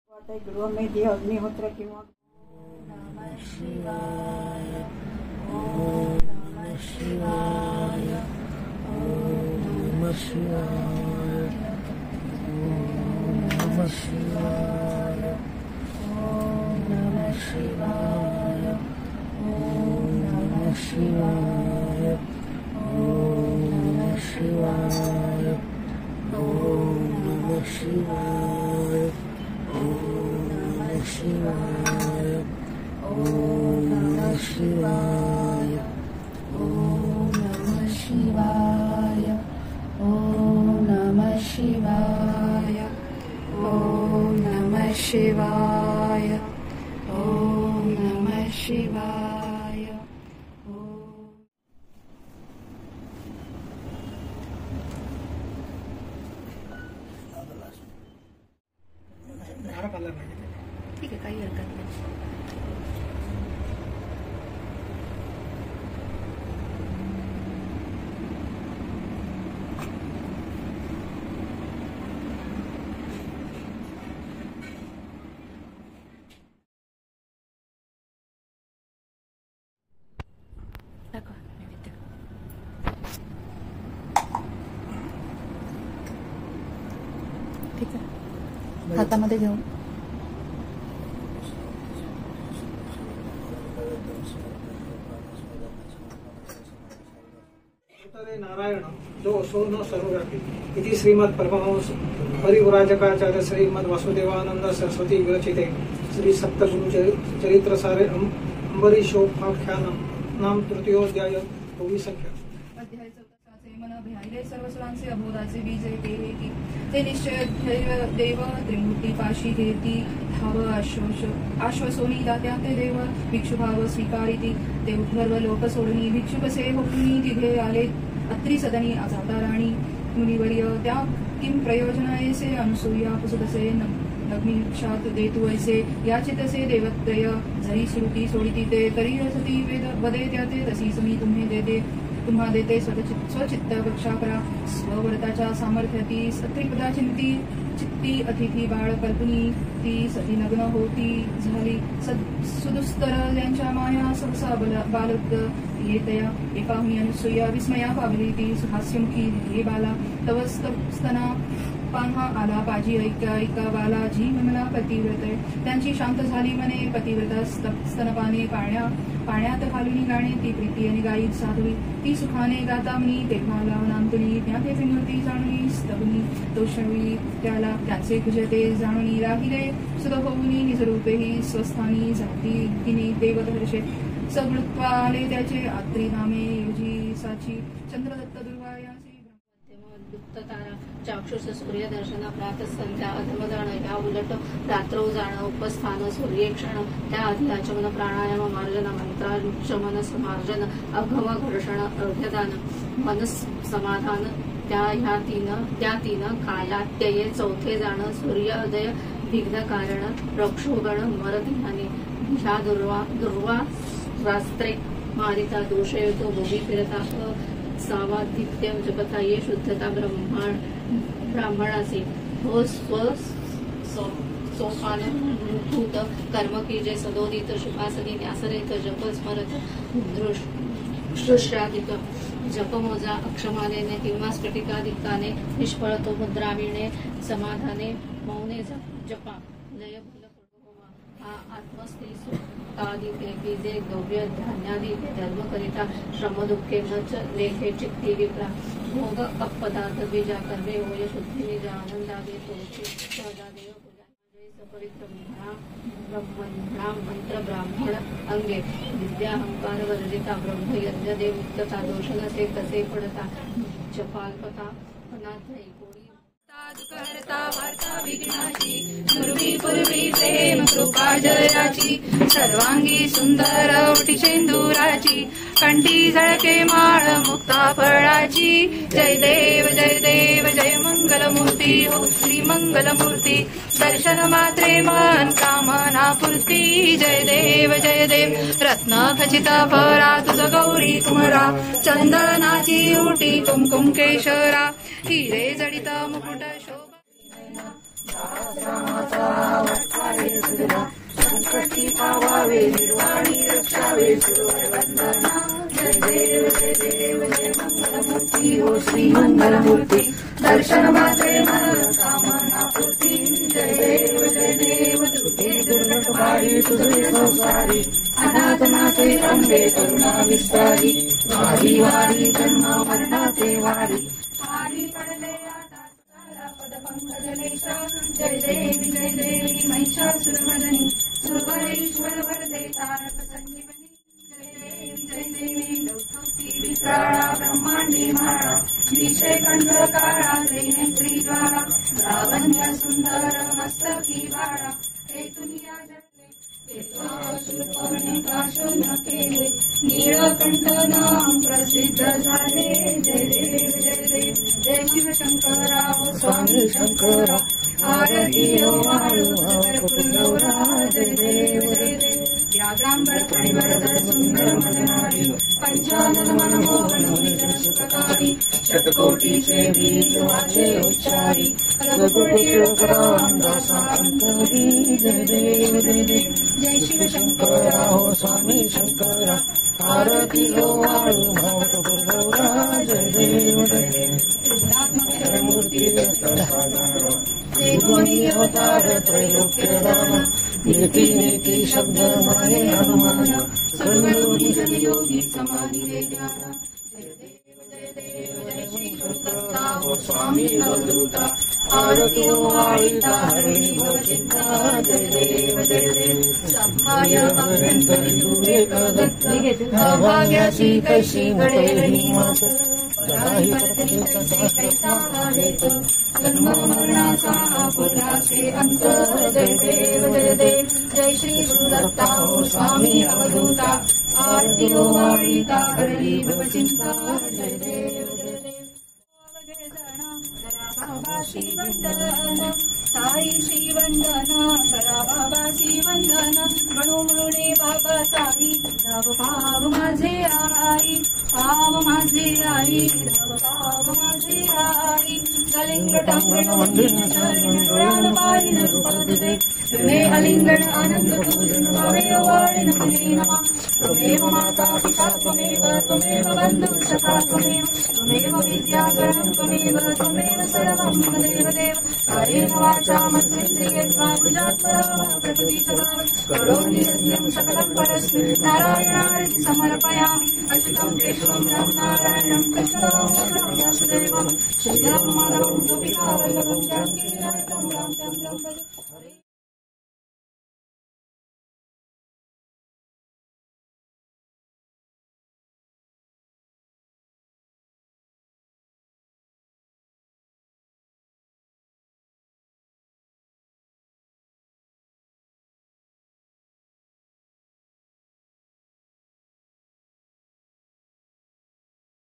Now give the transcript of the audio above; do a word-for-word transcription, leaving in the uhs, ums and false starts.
गृहमेधी अग्निहोत्र किंवा नमः शिवाय ओम नमः शिवाय ओम नमः शिवाय ओम नमः शिवाय ओम नमः शिवाय ओम नमः शिवाय ओम नमः शिवाय ओम नमः शिवाय ओम नमः शिवाय ओम नमः शिवाय ओम नमः शिवाय ओम नमः शिवाय ओम नमः शिवाय ओम नमः शिवाय ओम ठीक आहे, काही हरकत नाही. दाखवा नैवेद्य. ठीक आहे, हातामध्ये घेऊन नारायण जो असो न सर्वव्यापी इति श्रीमद परमहंस परिव्राजकाचार्य श्रीमद वासुदेवानंद सरस्वती विरचिते श्री सप्तगुरु चरित्र सारे अंबरीशोपाख्यानम नाम तृतीयोध्याय भूमि संख्या. अध्याय चौथा. मन भ्याले सर्व सुरांचे अबोधाचे बीज ते की ते निश्चय धैर्य देव त्रिमूर्ती पाशी कीर्ती धाव आश्वस आश्वसोनी दात्या ते देव भिक्षुभाव स्वीकारिती ते उद्धर्व लोक सोडणी भिक्षुकसे होऊनी तिथे आले अत्री सदनी जाता राणी मुनिवर्य त्या किम प्रयोजनायसे अनुसूया पुसतसे नग्निक्षात देतु ऐसे याचितसे देवत्रय जरी श्रुती सोडिती ते तरी सती वेद वदे त्याते तशी समी तुम्ही देते तुम्हा देते स्वचित्त कक्षा करा स्वव्रताच्या सामर्थ्याती सत्रिपदा चिंती चित्ती अतिथी बाळ कल्पनी ती सती नग्न होती झाली सुदुस्तर यांच्या माया सहसा बालक येतया एकाहुनी अनुसूया विस्मया पावली ती हास्यमुखी हे बाला तव स्तना पान्हा आला पाजी ऐका ऐका बाला जी म्हणला पतिव्रत त्यांची शांत झाली मने पतिव्रता स्तनपाने पाण्या पाण्यात घालून गाणे ती प्रीती आणि गायी साधवी ती सुखाने गाता म्हणी तेव्हा लावनांतनी त्या ते विनोती जाणवी स्तवनी तोषवी त्याला त्याचे कुजते जाणून राहिले सुध होऊनी निजरूपेही स्वस्थानी जाती तिने देवधर्षे सगृत्वा आले त्याचे आत्री नामे योजी साची चंद्रदत्त दुर्वायासी दुप्त तारा चाक्षुष सूर्य दर्शन प्रात संध्या अधमदण या उलट रात्र जाण उपस्थान सूर्यक्षण त्या आधी आचमन प्राणायाम मार्जन मंत्राचमन समार्जन अघम घर्षण अर्घ्यदान मनस समाधान त्या ह्या तीन त्या तीन कायात्यये चौथे जाण सूर्योदय विघ्न कारण प्रक्षोगण मरधिहानी ह्या दुर्वा दुर्वा शास्त्रे मारिता दोषयुतो भोगी फिरता सावादित्य जपता ये शुद्धता ब्रह्माण ब्राह्मणाचे हो स्व सोपान भूत कर्म की जय सदोदित शुभासनी न्यासरित जप स्मरत दृश्यादिक जपमोजा अक्षमानेने किंवा स्फटिकादिकाने निष्फळतो मुद्राविणे समाधाने मौने जपा लय भूल हा आत्मस्थिती आदि बीजे गव्य धान्यादि धर्म करिता श्रम दुःखे न लेखे चित्ती विप्रा भोग अपदार्थ बीजा कर्मे होय शुद्धि निज आनंदादे तोचे सहजादेव पूजा सपवित्र ब्रह्मणा मंत्र ब्राह्मण अंगे विद्याहंकार वर्जिता ब्रह्म यज्ञ देव मुक्तता दोष नसे कसे पडता जपाल्पता अनाथ करता वार्ता विघ्नाची पूर्वी पूर्वी प्रेम कृपा जयाची सर्वांगी सुंदर ओटी शेंदुराची कंठी झळके माळ मुक्ता फळाची जय देव जय देव जय मंगल मूर्ती हो श्री मंगल मूर्ती दर्शन मात्रे मन कामना पूर्ती जय देव जय देव रत्न खचित फरा तुझ गौरी कुमरा चंदनाची ओटी कुमकुम केशरा हिरे जडित मुकुट शोभा निर्वाणी रक्षावे सुरवर वंदना जय देव जय देव जय मंगलमूर्ती हो श्री मंगलमूर्ती दर्शन मात्रे मनोकामना पूर्ती जय देव जय देव दुर्गे दुर्लभभारी तुझे संसारी अनाथनाथे अंबे करुणा विस्तारी वारी वारी जन्म मरणाचे वारी वारी पडले आता पद पंकजलेशा जय देवी जय देवी महिषासुरमर्दिनी सुरवरेश्वर वरदे तारक संजीवनी जय देवी जय देवी लौकिकी विक्राळा ब्रह्मांडी माळा विषय कंठ काळा त्रिनेत्री ज्वाला लावण्य सुंदर मस्तकी बाळा हे दुनिया जगले काशून केले नीळकंठ नाम प्रसिद्ध झाले जय देव जय देव जय शिवशंकरा स्वामी शंकरा आरती वाळू गौरा जय देव जय देव व्याघ्रांबर परिवरदर सुंदर मदनारी पंचानन मनमोहन विजन सुखकारी शतकोटी सेवी वाचे उच्चारी कलकोटी अंतरी जय देव जय देव जय शिवशंकरा हो स्वामी शंकरा आरती वाळू गौरा जय देव जय देव मूर्ती त्रिगुणी अवतार त्रैलोक्य दान नीति नीति शब्द माये हनुमान सर्वयोगी जन योगी समाधि दे ज्ञान जय देव जय देव जय श्री गुरुदत्ता हो स्वामी अवधूता आरती वाळिता हरि भवचिंता जय देव जय देव सभाय अभ्यंतरी तू एक दत्त अभाग्यासी कैसी घडे मात राही पत्नीचा कैसा आलेत जन्म मरणाचा पुरासे अंत जय देव जय देव जय श्री गुरुदत्ता हो स्वामी अवधूता आरती वाळिता हरि भवचिंता जय देव जय देव बाबा श्रीवंदन साई श्रीवंदन करा बाबा श्रीवंदन म्हणू म्हणूने बाबा साई धाव पाव माझे आई पाव माझे आई धाव पाव माझे आई कलिंग टांगण मंदिर चरण पारिन रूपदे तुमे अलिंगण आनंद पूजन भावे वाळिन नमा त्वमेव माता पिता त्वमेव त्वमेव बन्धु सखा त्वमेव त्वमेव विद्याकरणं त्वमेव त्वमेव सर्वं मम देव देव कायेन वाचा मनसेन्द्रियेर्वा बुद्ध्यात्मना प्रकृति स्वभाव करोमि यज्ञं सकलं परस्मै नारायणार्ति समर्पयामि अच्युतं केशवं रामनारायणं कृष्णं वासुदेवं श्रीराम माधवं गोपीनाथं जानकीनाथं रामचन्द्रं